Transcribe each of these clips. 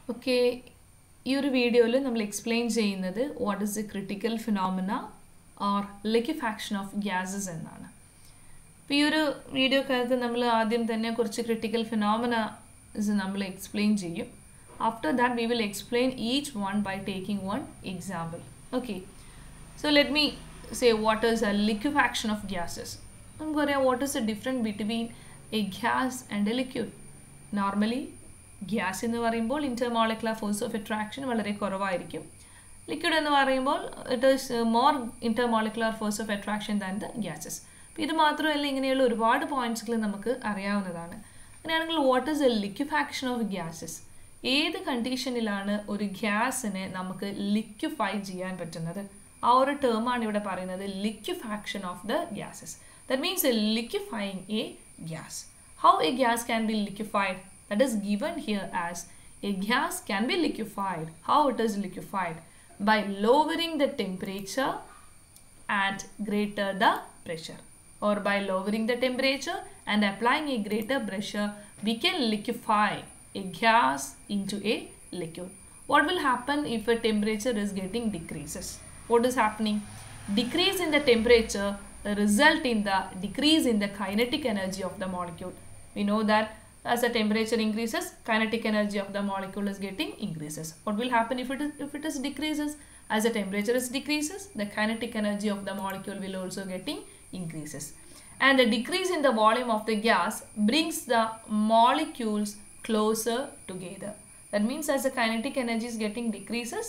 Okay, ഈ ഒരു വീഡിയോയിൽ നമ്മൾ എക്സ്പ്ലെയിൻ ചെയ്യുന്നത് what is the critical phenomena or liquefaction of gases എന്നാണ്. അപ്പോൾ ഈ ഒരു വീഡിയോക്കകത്ത് നമ്മൾ ആദ്യം തന്നെ കുറച്ച് ക്രിട്ടിക്കൽ ഫിനോമിനസ് നമ്മൾ എക്സ്പ്ലെയിൻ ചെയ്യും. After that we will explain each one by taking one example. Okay, so let me say what is a liquefaction of gases. നമുക്കറിയാം what is the difference between a gas and a liquid. Normally gas എന്ന് പറയുമ്പോൾ intermolecular force of attraction വളരെ കുറവായിരിക്കും. Liquid എന്ന് പറയുമ്പോൾ it is more intermolecular force of attraction than the gases. ഇത് മാത്രമല്ല, ഇങ്ങനെയുള്ള ഒരുപാട് പോയിന്റ്സുകൾ നമുക്ക് അറിയാവുന്നതാണ്. അങ്ങനെയാണെങ്കിൽ what is a liquefaction of gases? ഏത് കണ്ടീഷനിലാണ് ഒരു ഗ്യാസിനെ നമുക്ക് ലിക്വിഫൈ ചെയ്യാൻ പറ്റുന്നത്? ആ ഒരു ടേമാണ് ഇവിടെ പറയുന്നത്, liquefaction of the gases. That means liquefying a gas. How a gas can be liquefied? That is given here as a gas can be liquefied. How it is liquefied? By lowering the temperature and greater the pressure, or by lowering the temperature and applying a greater pressure, we can liquefy a gas into a liquid. What will happen if a temperature is getting decreases? What is happening? Decrease in the temperature result in the decrease in the kinetic energy of the molecule. We know that as the temperature increases, kinetic energy of the molecule is getting increases. What will happen if it is decreases? As the temperature is decreases, the kinetic energy of the molecule will also getting increases. And the decrease in the volume of the gas brings the molecules closer together. That means as the kinetic energy is getting decreases,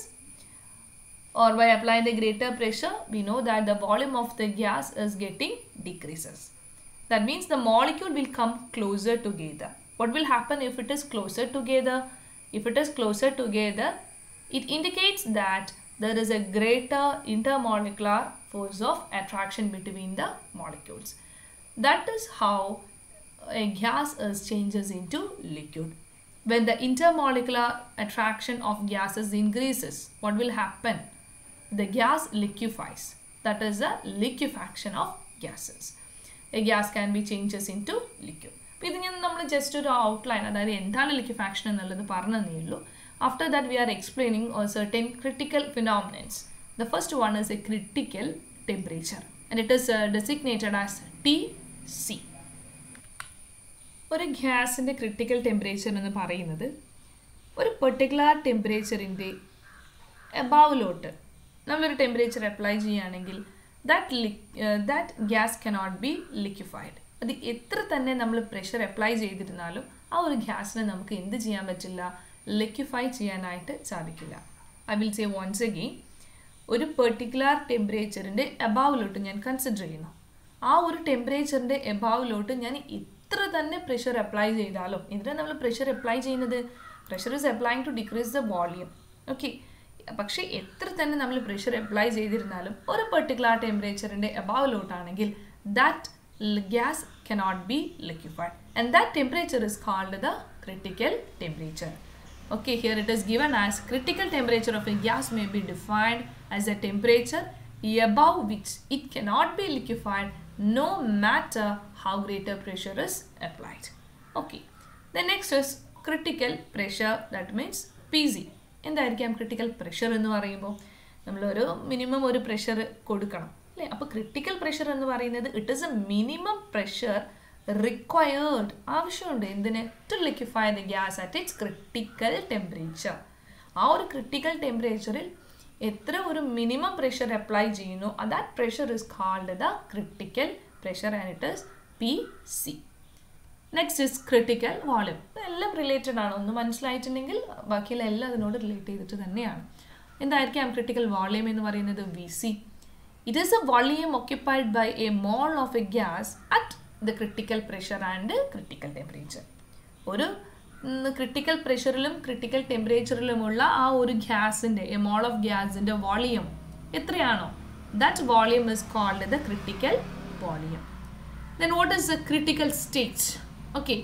or by applying the greater pressure, we know that the volume of the gas is getting decreases. That means the molecule will come closer together. What will happen if it is closer together? If it is closer together, it indicates that there is a greater intermolecular force of attraction between the molecules. That is how a gas changes into liquid. When the intermolecular attraction of gases increases, what will happen? The gas liquefies. That is a liquefaction of gases. A gas can be changes into liquid. അപ്പോൾ ഇത് ഞാൻ നമ്മൾ just ഒരു outline, അതായത് എന്താണ് liquefaction എന്നുള്ളത് പറഞ്ഞു തന്നേ ഉള്ളൂ. After that we are explaining certain critical phenomenons. The first one is a critical temperature and it is designated as TC. ഒരു ഗ്യാസിൻ്റെ ക്രിട്ടിക്കൽ ടെമ്പറേച്ചർ എന്ന് പറയുന്നത് ഒരു പെർട്ടിക്കുലർ ടെമ്പറേച്ചറിൻ്റെ എബൗവിലോട്ട് നമ്മളൊരു ടെമ്പറേച്ചർ അപ്ലൈ ചെയ്യുകയാണെങ്കിൽ that gas cannot be liquefied. അത് എത്ര തന്നെ നമ്മൾ പ്രഷർ അപ്ലൈ ചെയ്തിരുന്നാലും ആ ഒരു ഗ്യാസിനെ നമുക്ക് എന്ത് ചെയ്യാൻ പറ്റില്ല? ലിക്വിഫൈ ചെയ്യാനായിട്ട് സാധിക്കില്ല. I will say once again, ഒരു പെർട്ടിക്കുലർ ടെമ്പറേച്ചറിൻ്റെ എബൗവിലോട്ട് ഞാൻ കൺസിഡർ ചെയ്യുന്നു. ആ ഒരു ടെമ്പറേച്ചറിൻ്റെ എബൗവിലോട്ട് ഞാൻ എത്ര തന്നെ പ്രഷർ അപ്ലൈ ചെയ്താലും, എന്തിനാണ് നമ്മൾ പ്രഷർ അപ്ലൈ ചെയ്യുന്നത്? Pressure is applying to decrease the volume. Okay, പക്ഷേ എത്ര തന്നെ നമ്മൾ പ്രഷർ അപ്ലൈ ചെയ്തിരുന്നാലും ഒരു പെർട്ടിക്കുലർ ടെമ്പറേച്ചറിൻ്റെ എബൗവിലോട്ടാണെങ്കിൽ that gas cannot be liquefied, and that temperature is called the critical temperature. Okay, here it is given as critical temperature of a gas may be defined as a temperature above which it cannot be liquefied no matter how greater pressure is applied. Okay, the next is critical pressure, that means PC. എന്തായിരിക്കാം critical pressure എന്ന് പറയുമ്പോൾ? നമ്മളൊരു minimum ഒരു pressure കൊടുക്കണം അല്ലേ? അപ്പോൾ critical pressure എന്ന് പറയുന്നത് it is a minimum pressure required, ആവശ്യമുണ്ട് എന്തിന്? To liquefy the gas at its critical temperature. ആ ഒരു ക്രിട്ടിക്കൽ ടെമ്പറേച്ചറിൽ എത്ര ഒരു മിനിമം പ്രഷർ അപ്ലൈ ചെയ്യുന്നു, that pressure is called the critical pressure and it is PC. Next is critical volume. ഇതെല്ലാം related ആണ്. ഒന്ന് മനസ്സിലായിട്ടുണ്ടെങ്കിൽ ബാക്കിയുള്ള എല്ലാം അതിനോട് റിലേറ്റ് ചെയ്തിട്ട് തന്നെയാണ്. എന്തായിരിക്കാം ക്രിട്ടിക്കൽ വോളിയം എന്ന് പറയുന്നത്? VC. It is a volume occupied by a mole of a gas at the critical pressure and critical temperature. ഒരു ക്രിട്ടിക്കൽ പ്രഷറിലും ക്രിട്ടിക്കൽ ടെമ്പറേച്ചറിലുമുള്ള ആ ഒരു ഗ്യാസിൻ്റെ, എ മോൾ ഓഫ് ഗ്യാസിൻ്റെ വോളിയം എത്രയാണോ, that volume is called the critical volume. Then what is the critical state? Okay,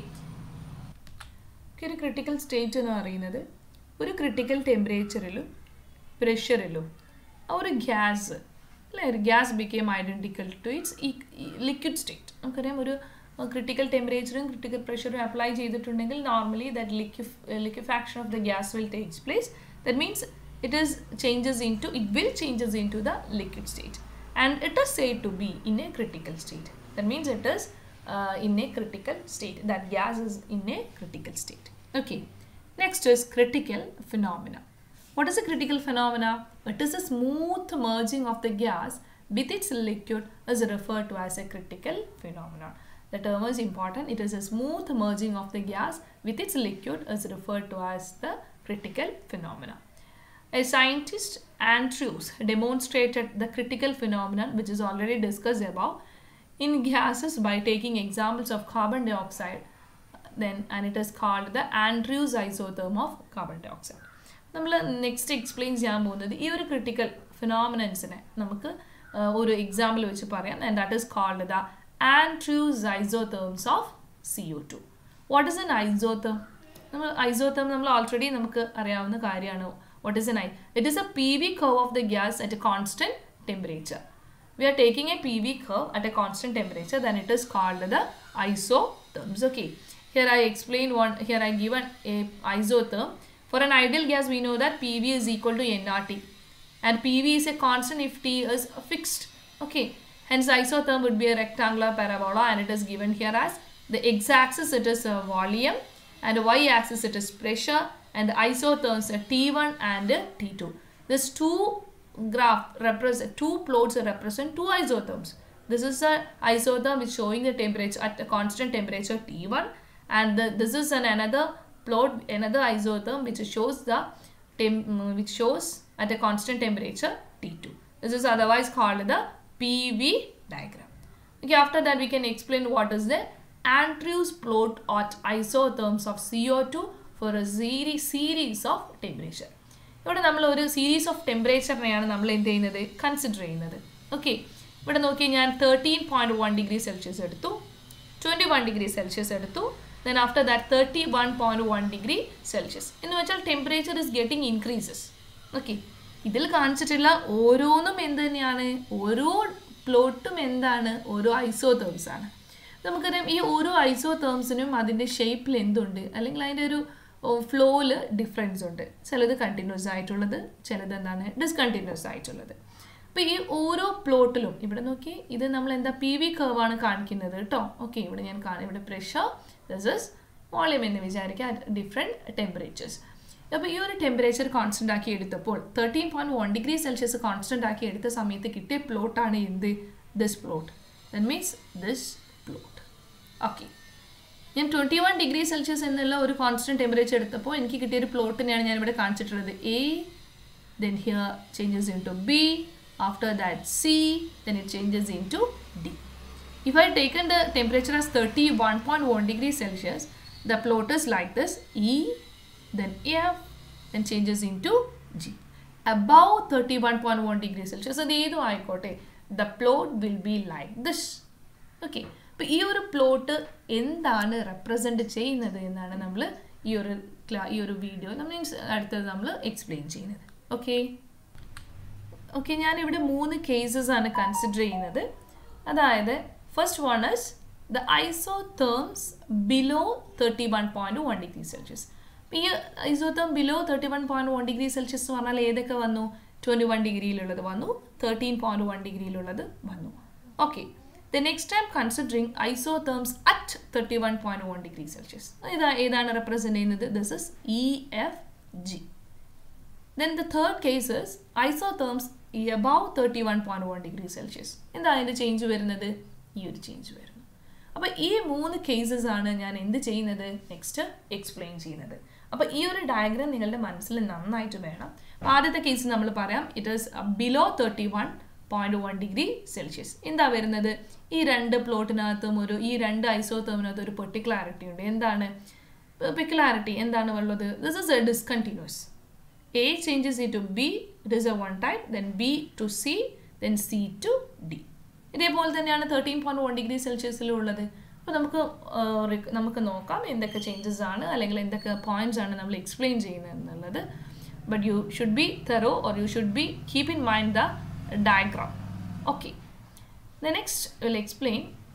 ഒരു critical state എന്ന് പറയുന്നത് ഒരു ക്രിട്ടിക്കൽ ടെമ്പറേച്ചറിലും പ്രഷറിലും ആ ഒരു ഗ്യാസ് അല്ലേ, ഒരു gas became identical to its liquid state. നമുക്കറിയാം ഒരു critical temperature and critical pressure apply ചെയ്തിട്ടുണ്ടെങ്കിൽ normally that liquefaction of the gas will take place. That means it will changes into the liquid state, and it is said to be in a critical state. That means it is in a critical state. That gas is in a critical state. Okay. Next is critical phenomena. What is a critical phenomena? It is a smooth merging of the gas with its liquid is referred to as a critical phenomenon. The term is important. It is a smooth merging of the gas with its liquid is referred to as the critical phenomena. A scientist, Andrews, demonstrated the critical phenomenon, which is already discussed above, in gases by taking examples of carbon dioxide, and it is called the Andrews isotherm of carbon dioxide. നമ്മൾ next explain ചെയ്യാൻ പോകുന്നത് ഈ ഒരു critical ഫിനോമിനൻസിനെ നമുക്ക് ഒരു example വെച്ച് പറയാം, and that is called the Andrews isotherms of CO2. What is an isotherm? Isotherm നമ്മൾ ഓൾറെഡി നമുക്ക് അറിയാവുന്ന കാര്യമാണ്. What is an it is a PV curve of the gas at a constant temperature. We are taking a PV curve at a constant temperature, then it is called the isotherms. Okay, here I explain one. Here I given a isotherm. For an ideal gas, we know that PV is equal to nRT, and PV is a constant if T is fixed. Okay, hence isotherm would be a rectangular parabola, and it is given here as the x-axis it is volume, and y-axis it is pressure, and the isotherms are T1 and T2. This two plots represent two isotherms. This is an isotherm which showing the temperature at a constant temperature T1, and this is another plot, another isotherm which shows at a constant temperature T2. This is otherwise called the PV diagram. Okay, after that we can explain what is the Andrews plot at isotherms of CO2 for a series of temperature. ഇവിടെ നമ്മൾ ഒരു series of ടെമ്പറേച്ചറിനെയാണ് നമ്മൾ എന്ത് ചെയ്യുന്നത്, consider ചെയ്യുന്നത്. Okay, ഇവിടെ നോക്കി ഞാൻ 13.1 ഡിഗ്രി സെൽഷ്യസ് എടുത്തു, 21 ഡിഗ്രി സെൽഷ്യസ് എടുത്തു, then after that 31.1 degree Celsius. എന്ന് വെച്ചാൽ temperature is getting increases. Okay, ഇതിൽ കാണിച്ചിട്ടുള്ള ഓരോന്നും എന്ത് തന്നെയാണ്, ഓരോ പ്ലോട്ടും എന്താണ്, ഓരോ ഐസോതേംസ് ആണ്. നമുക്കറിയാം ഈ ഓരോ ഐസോതേംസിനും അതിൻ്റെ ഷേപ്പിൽ എന്തുണ്ട്, അല്ലെങ്കിൽ അതിൻ്റെ ഒരു ഫ്ലോയിൽ ഡിഫറൻസ് ഉണ്ട്. ചിലത് കണ്ടിന്യൂസ് ആയിട്ടുള്ളത്, ചിലത് എന്താണ് ഡിസ്കണ്ടിന്യൂസ് ആയിട്ടുള്ളത്. അപ്പോൾ ഈ ഓരോ പ്ലോട്ടിലും ഇവിടെ നോക്കി, ഇത് നമ്മൾ എന്താ PV കർവാണ് കാണിക്കുന്നത് കേട്ടോ. ഓക്കെ, ഇവിടെ ഞാൻ ഇവിടെ പ്രഷർ, ദിസ് ഇസ് വോളിയം എന്ന് വിചാരിക്കുക, അറ്റ് ഡിഫറെൻറ്റ് ടെമ്പറേച്ചേഴ്സ്. അപ്പോൾ ഈ ഒരു ടെമ്പറേച്ചർ കോൺസ്റ്റൻ്റ് ആക്കി എടുത്തപ്പോൾ 13.1 ഡിഗ്രി സെൽഷ്യസ് കോൺസ്റ്റൻ്റ് ആക്കി എടുത്ത സമയത്ത് കിട്ടിയ പ്ലോട്ടാണ് എന്ത്, this plot. That means this plot. Okay, ഞാൻ 21 ഡിഗ്രി സെൽഷ്യസ് എന്നുള്ള ഒരു കോൺസ്റ്റൻറ്റ് ടെമ്പറേച്ചർ എടുത്തപ്പോൾ എനിക്ക് കിട്ടിയൊരു പ്ലോട്ടിനെയാണ് ഞാൻ ഇവിടെ കാണിച്ചിട്ടുള്ളത്. A, then here changes into B, after that C, then it changes into D. If I taken the temperature as 31.1 degrees Celsius, the plot is like this: E, then F, then changes into G. Above 31.1 degrees Celsius, the plot will be like this. Okay. അപ്പോൾ ഈ ഒരു plot എന്താണ് represent ചെയ്യുന്നത് എന്നാണ് നമ്മൾ ഈ ഒരു video അടുത്തത് നമ്മൾ എക്സ്പ്ലെയിൻ ചെയ്യുന്നത്. ഓക്കെ, ഞാനിവിടെ 3 കേസസ് ആണ് കൺസിഡർ ചെയ്യുന്നത്. അതായത് first one is the isotherms below 31.1 degree Celsius. ഈ ഐസോതേം ബിലോ 31.1 ഡിഗ്രി സെൽഷ്യസ് എന്ന് പറഞ്ഞാൽ ഏതൊക്കെ വന്നു, 21 ഡിഗ്രിയിലുള്ളത് വന്നു, 13.1 ഡിഗ്രിയിലുള്ളത് വന്നു. Okay, the next time considering isotherms at 31.1 degrees Celsius. ഏതാണ് represent ചെയ്യുന്നത്, this is EFG. Then the third case is isotherms above 31.1 degrees Celsius. എന്താ അതിൻ്റെ ചേഞ്ച് വരുന്നത്, ഈ ഒരു ചേഞ്ച് വരുന്നു. അപ്പോൾ ഈ 3 കേസസ് ആണ് ഞാൻ എന്ത് ചെയ്യുന്നത്, നെക്സ്റ്റ് എക്സ്പ്ലെയിൻ ചെയ്യുന്നത്. അപ്പോൾ ഈ ഒരു ഡയഗ്രാം നിങ്ങളുടെ മനസ്സിൽ നന്നായിട്ട് വേണം. ആദ്യത്തെ കേസ് നമ്മൾ പറയാം, it is below 31.1 degree Celsius. എന്താ വരുന്നത്, ഈ രണ്ട് പ്ലോട്ടിനകത്തും ഈ രണ്ട് ഐസോതേമിനകത്തും ഒരു പെർട്ടിക്കുലാരിറ്റി ഉണ്ട്. എന്താണ് പെക്യുലാരിറ്റി, എന്താണ് ഉള്ളത്, this is a discontinuous. A changes into B, it is a one type, then B to C, then C to D. ഇതേപോലെ തന്നെയാണ് 13.1 ഡിഗ്രി സെൽഷ്യസിലുള്ളത്. അപ്പോൾ നമുക്ക് നോക്കാം എന്തൊക്കെ ചേഞ്ചസ് ആണ്, അല്ലെങ്കിൽ എന്തൊക്കെ പോയിന്റ്സ് ആണ് നമ്മൾ എക്സ്പ്ലെയിൻ ചെയ്യുന്നത് എന്നുള്ളത്. But you should be thorough, or you should be keep in mind the diagram. Okay, the next will explain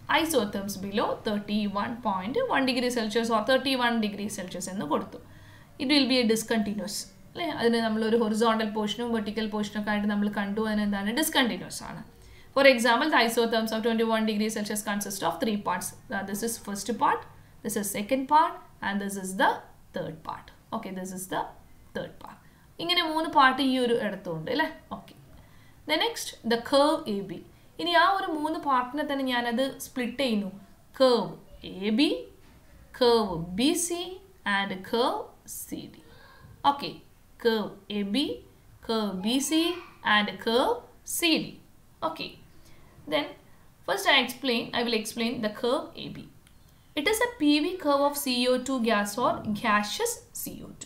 isotherms below 31.1 degree Celsius or 31 degree Celsius എന്ന് കൊടുത്തു. It will be a discontinuous. അല്ലേ, അതിന് നമ്മളൊരു horizontal പോർഷനും vertical പോർഷനും ഒക്കെ ആയിട്ട് നമ്മൾ കണ്ടു. അതിന് എന്താണ്, ഡിസ്കണ്ടിന്യൂസ് ആണ്. For example, the isotherms of 21 degrees Celsius consist of 3 parts. This is first part, this is second part, and this is the third part. Okay, this is the third part. ഇങ്ങനെ 3 part ഈ ഒരു ഇടത്തുണ്ട് അല്ലേ. Okay, the next, the curve AB. ഇനി ആ ഒരു 3 പാർട്ടിനെ തന്നെ ഞാനത് സ്പ്ലിറ്റ് ചെയ്യുന്നു. curve AB, curve BC and curve CD. Okay, curve AB, curve BC and curve CD. Okay, then first I will explain the curve AB. It is a PV curve of CO2 gas or gaseous CO2.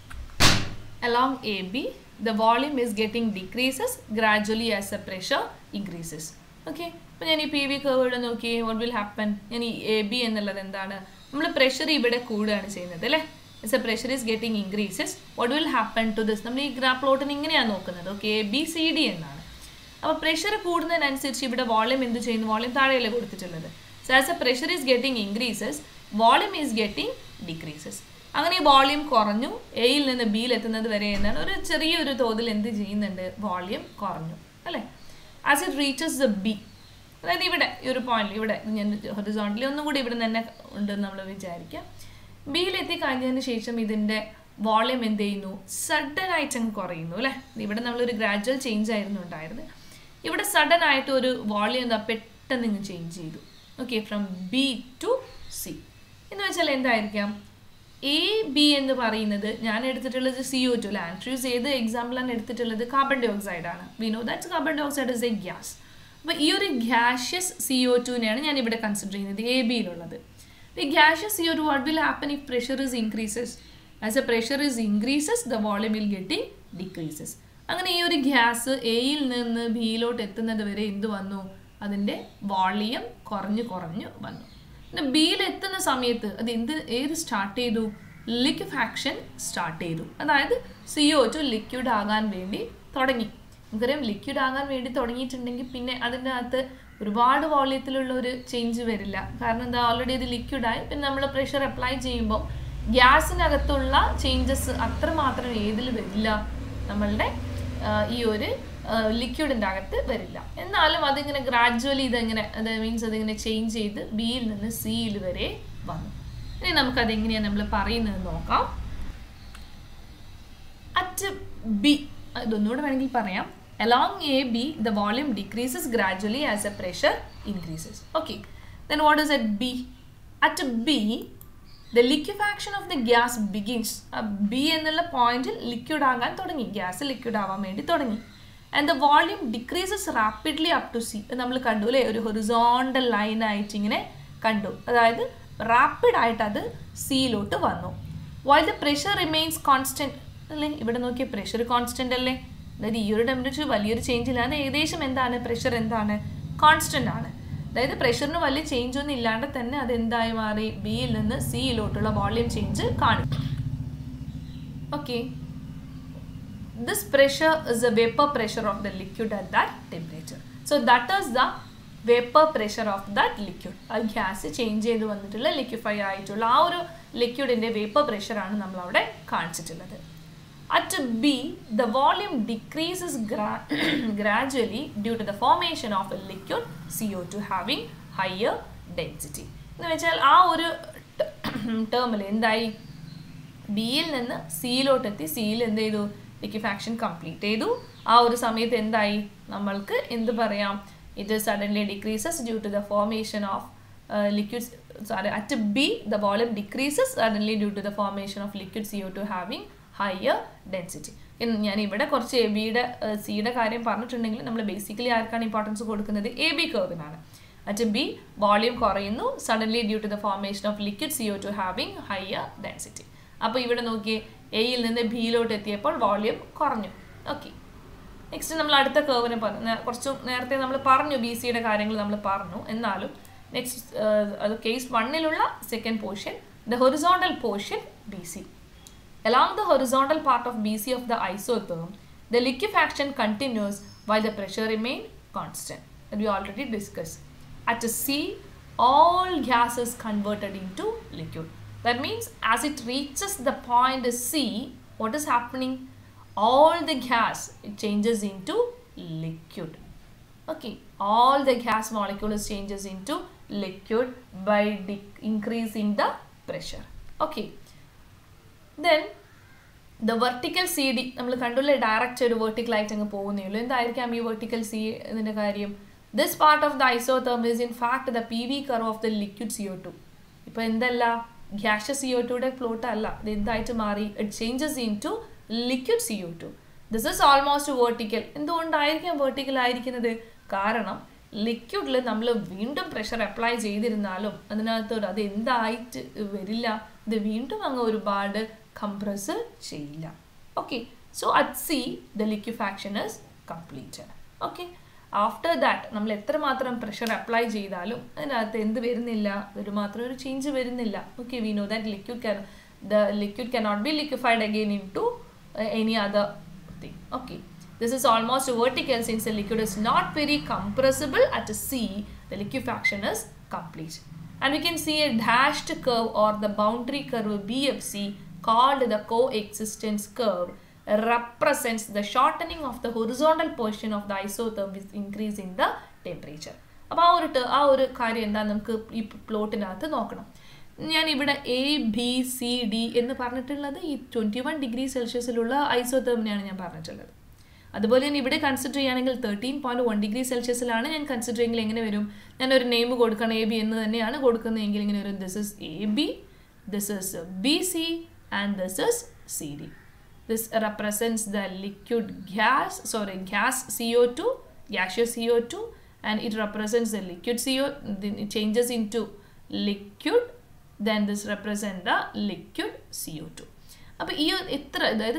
Along AB, the volume is getting decreases gradually as the pressure increases. Okay, അപ്പോൾ ഞാൻ ഈ P V curve ഇവിടെ നോക്കിയേ, what will happen? ഞാൻ ഈ A B എന്നുള്ളത് എന്താണ്, നമ്മൾ പ്രഷർ ഇവിടെ കൂടുകയാണ് ചെയ്യുന്നത് അല്ലേ. as the pressure is getting increases, what will happen to this? നമ്മൾ ഈ ഗ്രാഫ് പ്ലോട്ടിന് ഇങ്ങനെയാണ് നോക്കുന്നത്. Okay, A B C D എന്നാണ്. അപ്പോൾ പ്രഷർ കൂടുന്നതിനനുസരിച്ച് ഇവിടെ വോളിയം എന്ത് ചെയ്യുന്നു, വോളിയം താഴെയല്ലേ കൊടുത്തിട്ടുള്ളത്. So as a pressure is getting increases, volume is getting decreases. അങ്ങനെ ഈ വോളിയം കുറഞ്ഞു, എയിൽ നിന്ന് ബിയിൽ എത്തുന്നത് വരെ എന്നാണ് ഒരു ചെറിയൊരു തോതിൽ എന്ത് ചെയ്യുന്നുണ്ട്, വോളിയം കുറഞ്ഞു അല്ലേ. As it reaches the B, അതായത് ഇവിടെ ഈ ഒരു പോയിന്റ്, ഇവിടെ ഞാൻ ഹൊറിസോണ്ടലി ഒന്നും കൂടി ഇവിടെ തന്നെ ഉണ്ടെന്ന് നമ്മൾ വിചാരിക്കാം. ബിയിലെത്തി കഴിഞ്ഞതിന് ശേഷം ഇതിൻ്റെ വോളിയം എന്ത് ചെയ്യുന്നു, സഡൻ ആയിട്ട് അങ്ങ് കുറയുന്നു അല്ലേ. ഇവിടെ നമ്മളൊരു ഗ്രാജുവൽ ചേഞ്ച് ആയിരുന്നു ഉണ്ടായിരുന്നത്. ഇവിടെ സഡൻ ആയിട്ട് ഒരു വോളിയം എന്താ പെട്ടെന്ന് ഇങ്ങ് ചേഞ്ച് ചെയ്തു. Okay, from B to C എന്ന് വെച്ചാൽ എന്തായിരിക്കാം, എ ബി എന്ന് പറയുന്നത് ഞാൻ എടുത്തിട്ടുള്ളത് CO2 അല്ല. ആൻഡ്രൂസ് ഏത് എക്സാമ്പിളാണ് എടുത്തിട്ടുള്ളത്, കാർബൺ ഡൈ ഓക്സൈഡ് ആണ്. We know that carbon dioxide is a gas. അപ്പോൾ ഈ ഒരു ഗ്യാഷ്യസ് CO2നെയാണ് ഞാൻ ഇവിടെ കൺസിഡർ ചെയ്യുന്നത്, എ ബിയിലുള്ളത്. The gaseous CO2, what will happen if pressure is increases? As the pressure is increases, the volume will getting decreases. അങ്ങനെ ഈ ഒരു ഗ്യാസ് എയിൽ നിന്ന് ബിയിലോട്ട് എത്തുന്നത് വരെ എന്ത് വന്നു, അതിൻ്റെ വോളിയം കുറഞ്ഞു കുറഞ്ഞു വന്നു. പിന്നെ ബിയിൽ എത്തുന്ന സമയത്ത് അത് ഏത് സ്റ്റാർട്ട് ചെയ്തു, ലിക്വിഫാക്ഷൻ സ്റ്റാർട്ട് ചെയ്തു. അതായത് CO2 ലിക്വിഡ് ആകാൻ വേണ്ടി തുടങ്ങി. നമുക്കറിയാം ലിക്വിഡ് ആകാൻ വേണ്ടി തുടങ്ങിയിട്ടുണ്ടെങ്കിൽ പിന്നെ അതിൻ്റെ അകത്ത് ഒരുപാട് വോളിയത്തിലുള്ള ഒരു ചേഞ്ച് വരില്ല. കാരണം എന്താ, ഓൾറെഡി ഇത് ലിക്വിഡായി. പിന്നെ നമ്മൾ പ്രഷർ അപ്ലൈ ചെയ്യുമ്പോൾ ഗ്യാസിനകത്തുള്ള ചേഞ്ചസ് അത്രമാത്രം ഏതിൽ വരില്ല, നമ്മളുടെ ഈ ഒരു ലിക്വിഡിൻ്റെ അകത്ത് വരില്ല. എന്നാലും അതിങ്ങനെ ഗ്രാജുവലി ഇതെങ്ങനെ, അത് മീൻസ് അതിങ്ങനെ ചേഞ്ച് ചെയ്ത് ബിയിൽ നിന്ന് സിയിൽ വരെ വന്നു. ഇനി നമുക്കതെങ്ങനെയാണ് നമ്മൾ പറയുന്നത് നോക്കാം. അറ്റ് ബി, ഇതൊന്നുകൂടെ വേണമെങ്കിൽ പറയാം. Along AB, the volume decreases gradually as the pressure increases. Okay, then what is at B? At B, the liquefaction of the gas begins. B എന്നുള്ള പോയിന്റിൽ ലിക്വിഡ് ആകാൻ തുടങ്ങി, ഗ്യാസ് ലിക്വിഡ് ആവാൻ വേണ്ടി തുടങ്ങി. And the volume decreases rapidly up to C. നമ്മൾ കണ്ടു അല്ലേ, ഒരു ഹൊറിസോണ്ടൽ ലൈൻ ആയിട്ട് ഇങ്ങനെ കണ്ടു. അതായത് റാപ്പിഡ് ആയിട്ട് അത് സിയിലോട്ട് വന്നു. While the pressure remains constant, അല്ലേ, ഇവിടെ നോക്കിയ പ്രഷർ കോൺസ്റ്റന്റ് അല്ലേ. അതായത് ഈ ഒരു ടെമ്പറേച്ചർ വലിയൊരു ചേഞ്ച് ഇല്ലാതെ ഏകദേശം എന്താണ്, പ്രഷർ എന്താണ്, കോൺസ്റ്റന്റ് ആണ്. അതായത് പ്രഷറിന് വലിയ ചേഞ്ച് ഒന്നും ഇല്ലാണ്ട് തന്നെ അത് എന്തായി മാറി, ബിയിൽ നിന്ന് സിയിലോട്ടുള്ള വോളിയം ചേഞ്ച് കാണിക്കും. Okay, this pressure is a vapour pressure of the liquid at that temperature. So that is the vapour pressure of that liquid. ആ ഗ്യാസ് ചേഞ്ച് ചെയ്ത് വന്നിട്ടുള്ള ലിക്വിഫൈ ആയിട്ടുള്ള ആ ഒരു ലിക്വിഡിൻ്റെ വേപ്പർ പ്രഷറാണ് നമ്മളവിടെ കാണിച്ചിട്ടുള്ളത്. At B, the volume decreases gradually due to the formation of a liquid CO2 having higher density. എന്ന് വെച്ചാൽ ആ ഒരു ടേമിൽ എന്തായി, ബിയിൽ നിന്ന് സിയിലോട്ട് എത്തി, സിയിൽ എന്ത് ചെയ്തു, ലിക്വിഫാക്ഷൻ കംപ്ലീറ്റ് ചെയ്തു. ആ ഒരു സമയത്ത് എന്തായി, നമ്മൾക്ക് എന്ത് പറയാം, it suddenly decreases due to the formation of liquid. Sorry, at B, the volume decreases suddenly due to the formation of liquid CO2 having higher density. ഞാൻ ഇവിടെ കുറച്ച് എ ബിയുടെ സിയുടെ കാര്യം പറഞ്ഞിട്ടുണ്ടെങ്കിൽ നമ്മൾ ബേസിക്കലി ആർക്കാണ് ഇമ്പോർട്ടൻസ് കൊടുക്കുന്നത്, എ ബി കർവിനാണ്. അറ്റ് ബി വോളിയം കുറയുന്നു suddenly due to the formation of liquid CO2 having higher density. അപ്പോൾ ഇവിടെ നോക്കിയേ, എയിൽ നിന്ന് ബിയിലോട്ട് എത്തിയപ്പോൾ വോളിയം കുറഞ്ഞു. ഓക്കെ, നെക്സ്റ്റ് നമ്മൾ അടുത്ത കർവിനെ പറഞ്ഞു. കുറച്ച് നേരത്തെ നമ്മൾ പറഞ്ഞു ബി സിയുടെ കാര്യങ്ങൾ നമ്മൾ പറഞ്ഞു. എന്നാലും നെക്സ്റ്റ് അത് കേസ് 1ലുള്ള second portion, the horizontal portion B C. Along the horizontal part of BC of the isotherm, the liquefaction continues while the pressure remains constant, that we already discussed. At C, all gas is converted into liquid. That means as it reaches the point C, what is happening? All the gas, it changes into liquid. Okay, all the gas molecules changes into liquid by increasing the pressure. Okay, then the vertical CD, നമ്മൾ കണ്ടുള്ള direct ഒരു vertical ആയിട്ട് അങ്ങ് പോകുന്നേ ഉള്ളൂ. എന്തായിരിക്കാം ഈ vertical C ഇതിൻ്റെ കാര്യം? This part of the isotherm is in fact the PV curve of the liquid CO2. ഇപ്പോൾ എന്തല്ല, gaseous CO2യുടെ പ്ലോട്ട് അല്ല, ഇത് എന്തായിട്ട് മാറി? It changes into liquid CO2. This is almost vertical. എന്തുകൊണ്ടായിരിക്കാം വെർട്ടിക്കൽ ആയിരിക്കുന്നത്? കാരണം ലിക്വിഡിൽ നമ്മൾ വീണ്ടും പ്രഷർ അപ്ലൈ ചെയ്തിരുന്നാലും അതിനകത്തോട് അത് എന്തായിട്ട് വരില്ല, ഇത് വീണ്ടും അങ്ങ് ഒരുപാട് കംപ്രസ് ചെയ്യില്ല. Okay, so at C the liquefaction is completed. Okay, after that നമ്മൾ എത്രമാത്രം പ്രഷർ അപ്ലൈ ചെയ്താലും അതിനകത്ത് എന്ത് വരുന്നില്ല, ഒരു മാത്രം ഒരു ചേഞ്ച് വരുന്നില്ല. Okay, we know that liquid cannot be liquefied again into any other thing. Okay, this is almost vertical since the liquid is not very compressible at C. The liquefaction is complete, and we can see a dashed curve or the boundary curve BFC called the coexistence curve represents the shortening of the horizontal portion of the isotherm with increase in the temperature. അപ്പോൾ ആ ഒരു കാര്യം എന്താ നമുക്ക് ഈ പ്ലോട്ടിനകത്ത് നോക്കണം. ഞാൻ ഇവിടെ ABCD എന്ന് പറഞ്ഞിട്ടുള്ളത് ഈ 21 ഡിഗ്രി സെൽഷ്യസിലുള്ള ഐസോതെർമിനെയാണ് ഞാൻ പറഞ്ഞിട്ടുള്ളത്. അതുപോലെ തന്നെ ഇവിടെ കൺസിഡർ ചെയ്യുകയാണെങ്കിൽ 13.1 ഡിഗ്രി സെൽഷ്യസിലാണ് ഞാൻ കൺസിഡർ ചെയ്യുമെങ്കിൽ എങ്ങനെ വരും? ഞാനൊരു നെയിം കൊടുക്കണം, AB എന്ന് തന്നെയാണ് കൊടുക്കുന്നതെങ്കിൽ ഇങ്ങനെ വരും. This is AB, this is BC and this is CD. This represents the liquid gas CO2, gaseous CO2, and it represents the liquid CO, then it changes into liquid, then this represents the liquid CO2. അപ്പോൾ ഈ എത്ര, അതായത്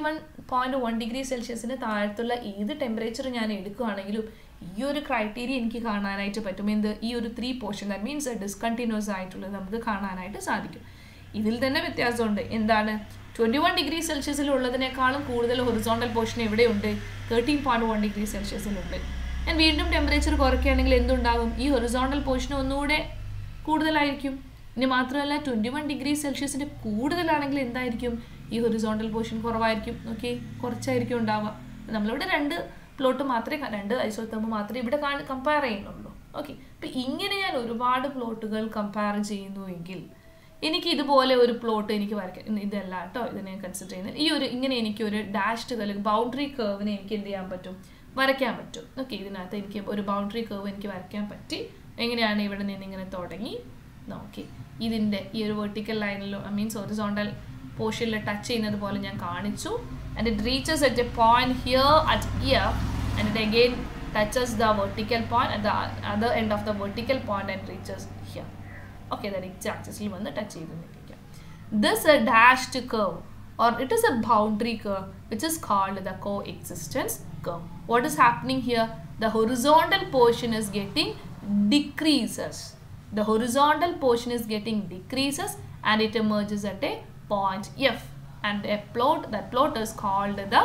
31.1 degree സെൽഷ്യസിന് താഴത്തുള്ള ഏത് temperature ഞാൻ എടുക്കുകയാണെങ്കിലും ഈ ഒരു criteria എനിക്ക് കാണാനായിട്ട് പറ്റും. എന്ത്? ഈ ഒരു 3 പോർഷൻ, ദാറ്റ് മീൻസ് ഡിസ്കണ്ടിന്യൂസ് ആയിട്ടുള്ളത് നമുക്ക് കാണാനായിട്ട് സാധിക്കും. ഇതിൽ തന്നെ വ്യത്യാസമുണ്ട്. എന്താണ്? 21 ഡിഗ്രി സെൽഷ്യസിലുള്ളതിനേക്കാളും കൂടുതൽ ഹൊറിസോണ്ടൽ പോർഷൻ എവിടെയുണ്ട്? 13.1 ഡിഗ്രി സെൽഷ്യസിലുണ്ട്. ഞാൻ വീണ്ടും ടെമ്പറേച്ചർ കുറയ്ക്കുകയാണെങ്കിൽ എന്തുണ്ടാകും? ഈ ഹൊറിസോണ്ടൽ പോർഷൻ ഒന്നുകൂടെ കൂടുതലായിരിക്കും. ഇനി മാത്രമല്ല 21 ഡിഗ്രി സെൽഷ്യസിൻ്റെ കൂടുതലാണെങ്കിൽ എന്തായിരിക്കും? ഈ ഹൊറിസോണ്ടൽ പോർഷൻ കുറവായിരിക്കും. ഓക്കെ, കുറച്ചായിരിക്കും ഉണ്ടാവുക. നമ്മളിവിടെ രണ്ട് പ്ലോട്ട് മാത്രമേ, രണ്ട് ഐസോതെർം മാത്രമേ ഇവിടെ കമ്പയർ ചെയ്യുന്നുള്ളൂ. ഓക്കെ, അപ്പം ഇങ്ങനെ ഞാൻ ഒരുപാട് പ്ലോട്ടുകൾ കമ്പയർ ചെയ്യുന്നുവെങ്കിൽ എനിക്ക് ഇതുപോലെ ഒരു പ്ലോട്ട് എനിക്ക് വരയ്ക്കാം. ഇതല്ല കേട്ടോ, ഇതിനെ കൺസിഡർ ചെയ്യുന്നത്. ഈ ഒരു ഇങ്ങനെ എനിക്കൊരു ഡാഷ്ഡ് അല്ലെങ്കിൽ ബൗണ്ടറി കർവിനെ എനിക്ക് എന്ത് ചെയ്യാൻ പറ്റും? വരയ്ക്കാൻ പറ്റും. ഓക്കെ, ഇതിനകത്ത് എനിക്ക് ഒരു ബൗണ്ടറി കർവ് എനിക്ക് വരയ്ക്കാൻ പറ്റി. എങ്ങനെയാണ്? ഇവിടെ നിന്ന് ഇങ്ങനെ തുടങ്ങി നോക്കി ഇതിൻ്റെ ഈ ഒരു വെർട്ടിക്കൽ ലൈനിലോ മീൻസ് ഹൊറിസോണ്ടൽ പോർഷനിൽ ടച്ച് ചെയ്യുന്നത് പോലെ ഞാൻ കാണിച്ചു. And it reaches at a point here at here and it again touches the vertical point at the other end of the vertical point and reaches here. Okay, that x-axis വന്ന് touch ചെയ്തിരിക്കുക. This a dashed curve or it is a boundary curve which is called the coexistence curve. What is happening here? The horizontal portion is getting decreases. The horizontal portion is getting decreases and it emerges at a point F, and that plot is called the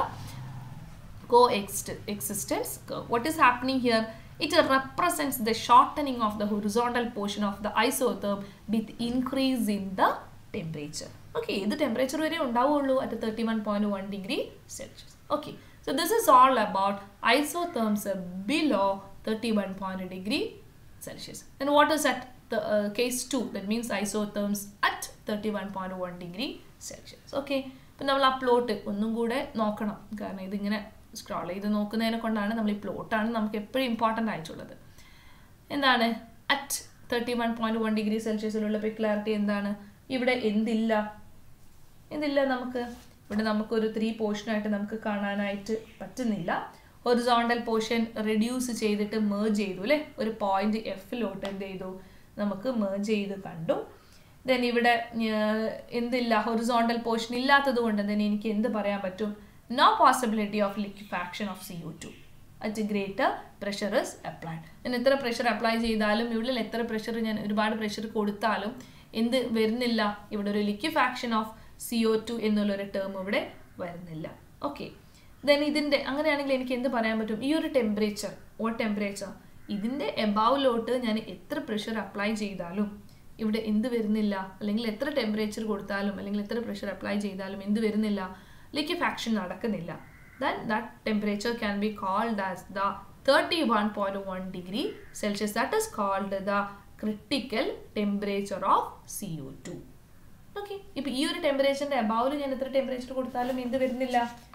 coexistence curve. What is happening here? It represents the shortening of the horizontal portion of the isotherm with increase in the temperature. Okay, the temperature vare undavullu at 31.1 degree Celsius. Okay, so this is all about isotherms below 31.1 degree Celsius. And what is at the case 2? That means isotherms at 31.1 degree Celsius. Okay, അപ്പോൾ നമ്മൾ ആ plot ഒന്നും കൂടെ നോക്കണം. കാരണം ഇതിങ്ങനെ scroll ചെയ്ത് നോക്കുന്നതിനെ കൊണ്ടാണ് നമ്മൾ ഈ പ്ലോട്ടാണ് നമുക്ക് എപ്പോഴും ഇമ്പോർട്ടൻ്റ് ആയിട്ടുള്ളത്. എന്താണ്? അറ്റ് 31.1 ഡിഗ്രി സെൽഷ്യസിലുള്ള പെക്യുലാരിറ്റി എന്താണ്? ഇവിടെ എന്തില്ല? നമുക്ക് ഇവിടെ നമുക്കൊരു 3 പോർഷനായിട്ട് നമുക്ക് കാണാനായിട്ട് പറ്റുന്നില്ല. ഹൊറിസോണ്ടൽ പോർഷൻ റെഡ്യൂസ് ചെയ്തിട്ട് മേർജ് ചെയ്തു അല്ലേ? ഒരു പോയിന്റ് എഫിലോട്ട് എന്ത് ചെയ്തു? നമുക്ക് മേർജ് ചെയ്ത് കണ്ടു. ദെൻ ഇവിടെ എന്തില്ല? ഹൊറിസോണ്ടൽ പോർഷൻ ഇല്ലാത്തത് കൊണ്ട് തന്നെ എനിക്ക് എന്ത് പറയാൻ പറ്റും? No possibility of liquefaction of CO2 at greater pressure is applied. ഞാൻ എത്ര പ്രഷർ അപ്ലൈ ചെയ്താലും ഇവിടെ എത്ര പ്രഷർ ഞാൻ ഒരുപാട് പ്രഷർ കൊടുത്താലും എന്ത് വരുന്നില്ല? ഇവിടെ ഒരു ലിക്വിഫാക്ഷൻ ഓഫ് CO2 എന്നുള്ളൊരു ടേം ഇവിടെ വരുന്നില്ല. ഓക്കെ, ദെൻ ഇതിൻ്റെ അങ്ങനെയാണെങ്കിൽ എനിക്ക് എന്ത് പറയാൻ പറ്റും? ഈ ഒരു ടെമ്പറേച്ചർ, ടെമ്പറേച്ചർ ഇതിൻ്റെ എബൌവിലോട്ട് ഞാൻ എത്ര പ്രഷർ അപ്ലൈ ചെയ്താലും ഇവിടെ എന്ത് വരുന്നില്ല, അല്ലെങ്കിൽ എത്ര ടെമ്പറേച്ചർ കൊടുത്താലും അല്ലെങ്കിൽ എത്ര പ്രഷർ അപ്ലൈ ചെയ്താലും എന്ത് വരുന്നില്ല, ലിക്വിഫാക്ഷൻ നടക്കുന്നില്ല. Then that temperature can be called as the 31.1 degree Celsius. That is called the critical temperature of CO2. Okay, ഇപ്പോൾ ഈ ഒരു ടെമ്പറേച്ചറിൻ്റെ എബൌവിൽ ഞാൻ എത്ര ടെമ്പറേച്ചർ കൊടുത്താലും എന്ത് വരുന്നില്ല,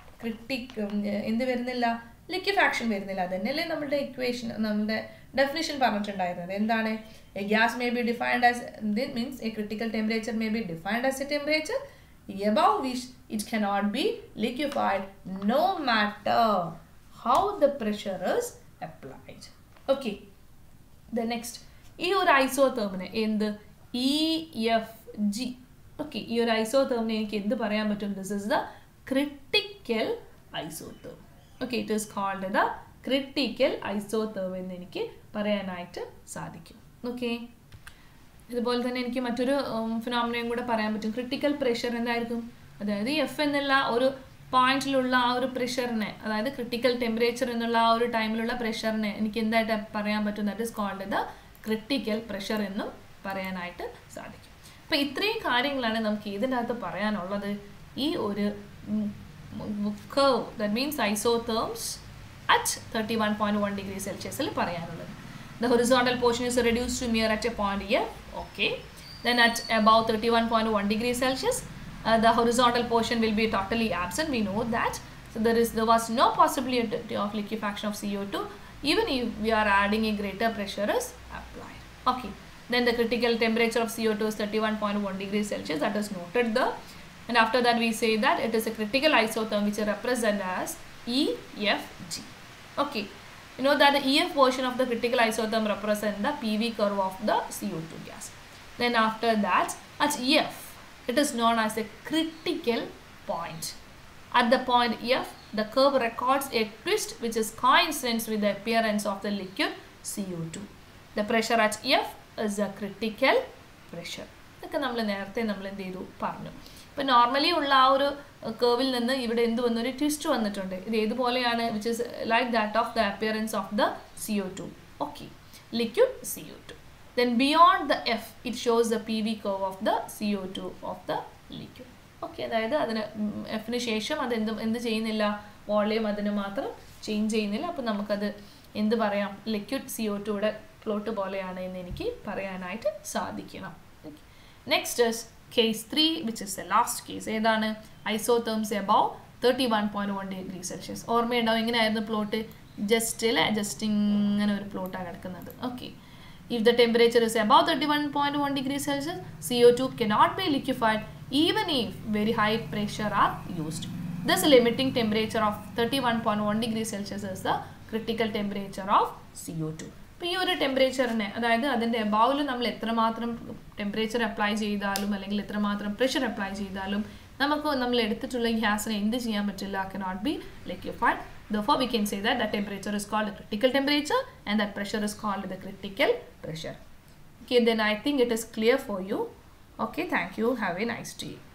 എന്ത് വരുന്നില്ല, ലിക്വിഫാക്ഷൻ വരുന്നില്ല. അതന്നെയല്ലേ നമ്മുടെ ഇക്വേഷൻ, നമ്മുടെ ഡെഫിനിഷൻ പറഞ്ഞിട്ടുണ്ടായിരുന്നത്. എന്താണ്? A gas may be defined as, means a critical temperature may be defined as a temperature above which it cannot be liquefied no matter how the pressure is applied. Okay, the next, ഈ ഒരു ഐസോതേർമിനെ എന്ത്, EFG. Okay, ഈ ഒരു ഐസോതേർമിനെ എനിക്ക് എന്ത് പറയാൻ പറ്റും? This is the critical isotherm. Okay, it is called the critical isotherm എന്ന് എനിക്ക് പറയാനായിട്ട് സാധിക്കും. ഓക്കെ, ഇതുപോലെ തന്നെ എനിക്ക് മറ്റൊരു ഫിനോമിനയും കൂടെ പറയാൻ പറ്റും. ക്രിട്ടിക്കൽ പ്രഷർ എന്തായിരിക്കും? അതായത് എഫ് എന്നുള്ള ഒരു പോയിന്റിലുള്ള ആ ഒരു പ്രഷറിനെ, അതായത് ക്രിട്ടിക്കൽ ടെമ്പറേച്ചർ എന്നുള്ള ആ ഒരു ടൈമിലുള്ള പ്രഷറിനെ എനിക്ക് എന്തായിട്ട് പറയാൻ പറ്റും? That is called the critical pressure എന്നും പറയാനായിട്ട് സാധിക്കും. അപ്പോൾ ഇത്രയും കാര്യങ്ങളാണ് നമുക്ക് ഇതിൻ്റെ അകത്ത് പറയാനുള്ളത്. ഈ ഒരു curve, that means isotherms at 31.1 degree Celsius പറയാനുള്ളത്. The horizontal portion is reduced to mere at a point F. Okay. Then at about 31.1 degrees Celsius, the horizontal portion will be totally absent. We know that. So there was no possibility of liquefaction of CO2 even if we are adding a greater pressure is applied. Okay. Then the critical temperature of CO2 is 31.1 degrees Celsius. That is noted there. And after that we say that it is a critical isotherm which is represented as EFG. Okay. You know that the EF portion of the critical isotherm represents the PV curve of the CO2 gas. Then after that, at EF, it is known as a critical point. At the point EF, the curve records a twist which is coincident with the appearance of the liquid CO2. The pressure at EF is a critical pressure. ഇതൊക്കെ നമ്മൾ നേരത്തെ എന്ത് ചെയ്തു പറഞ്ഞു. ഇപ്പോൾ normally ഉള്ള ആ ഒരു കർവിൽ നിന്ന് ഇവിടെ എന്ത് വന്നു, ഒരു ട്വിസ്റ്റ് വന്നിട്ടുണ്ട്. ഇത് ഏതുപോലെയാണ്? Which is like that of the appearance of the CO2. Okay, liquid CO2. Then beyond the F it shows the PV curve of the CO2 of the liquid. Okay, അതായത് അതിന് എഫിന് ശേഷം അത് എന്ത് ചെയ്യുന്നില്ല, വോളിയം അതിന് മാത്രം ചേഞ്ച് ചെയ്യുന്നില്ല. അപ്പോൾ നമുക്കത് എന്ത് പറയാം, ലിക്വിഡ് CO2യുടെ പ്ലോട്ട് പോലെയാണ് എന്ന് എനിക്ക് പറയാനായിട്ട് സാധിക്കണം. Next is case 3, which is the last case. ഏതാണ്? ഐസോതേർംസ് above 31.1 degree Celsius. ഓർമ്മയുണ്ടാവും എങ്ങനെയായിരുന്നു പ്ലോട്ട്? ജസ്റ്റ് ഇങ്ങനെ ഒരു പ്ലോട്ടാണ് കിടക്കുന്നത്. Okay, if the temperature is above 31.1 degree Celsius, CO2 cannot be liquefied even if very high pressure are used. Thus limiting temperature of 31.1 degree Celsius is the critical temperature of CO2. ഇപ്പോൾ ഈ ഒരു ടെമ്പറേച്ചറിനെ, അതായത് അതിൻ്റെ എബൌവിൽ നമ്മൾ എത്രമാത്രം temperature apply ചെയ്താലും അല്ലെങ്കിൽ എത്രമാത്രം പ്രഷർ അപ്ലൈ ചെയ്താലും നമ്മൾ എടുത്തിട്ടുള്ള ഗ്യാസിനെ എന്ത് ചെയ്യാൻ പറ്റില്ല, cannot be liquefied. Therefore we can say that the temperature is called the critical temperature and that pressure is called the critical pressure. Okay, then I think it is clear for you. Okay, thank you. Have a nice day.